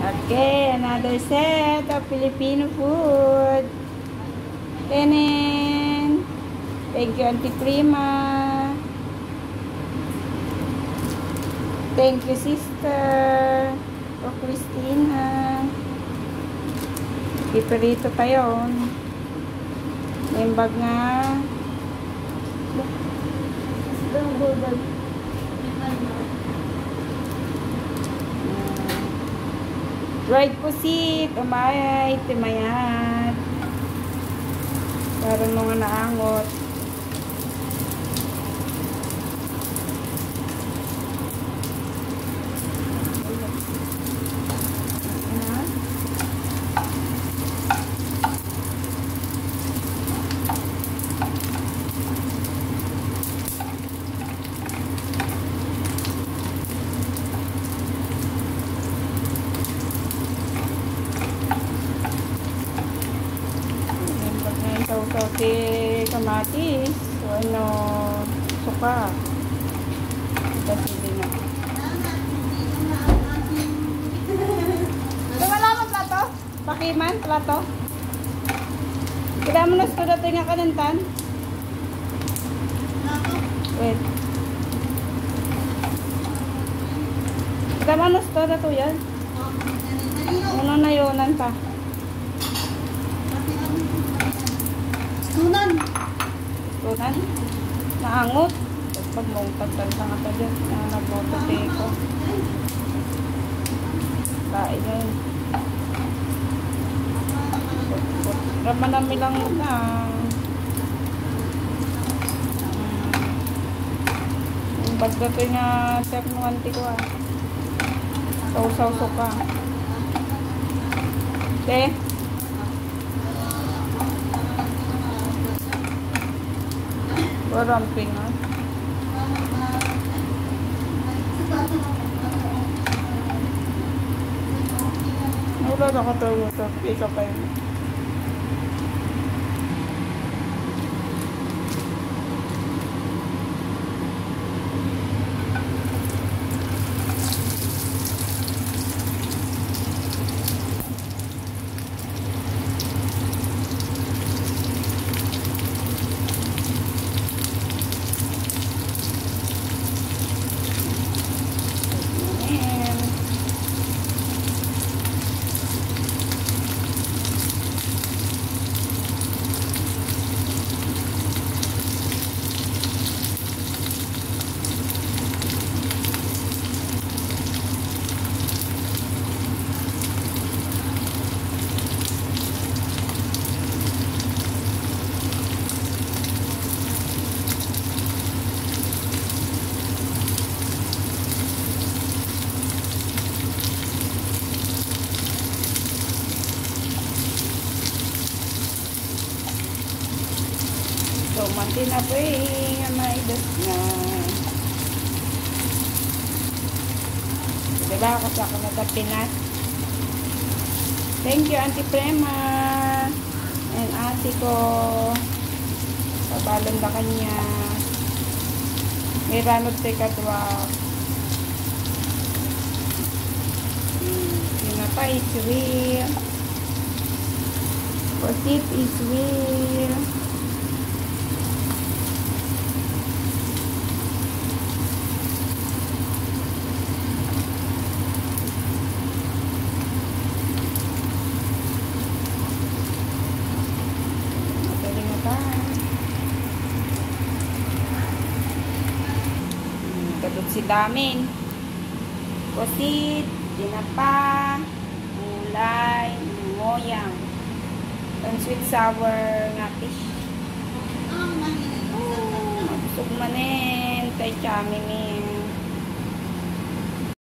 Okay, another set of Filipino food. Tenen. Thank you, Auntie Prema. Thank you, sister. O Christina. Iperito pa yun. May bag nga. Dried pusit, umayay, timayat. Parang mga naangot. Si kamatis o ano, suka kasi din na wala mo plato? Pakiman, plato? Kaya mo na ito dati nga kanantan? Wait, kaya mo na ito dati yan? Ano na yunan pa? Tunan. Tunan? Naangot? Pag mong pagtanta nga pa dyan, nagmotote ko. Kain na yun. Raman namin lang na. Yung bagdato nga chef ng auntie ko ah. Sausaw-saw ka. Okay? Ramping ah. Wala na ko ito. Ika pa yun. So, mantin na po nga maidas na. Diba ako sa Pinas? Thank you, Auntie Prema. And ate ko. Pabalon na kanya. May ranod sa katwa. Sinapa is real. Pusit is real. Kadot si damin. Pusit, tinapa, mulay, ngoyang. Ang sweet sour nga fish. Mabusog manin. Tay chami min.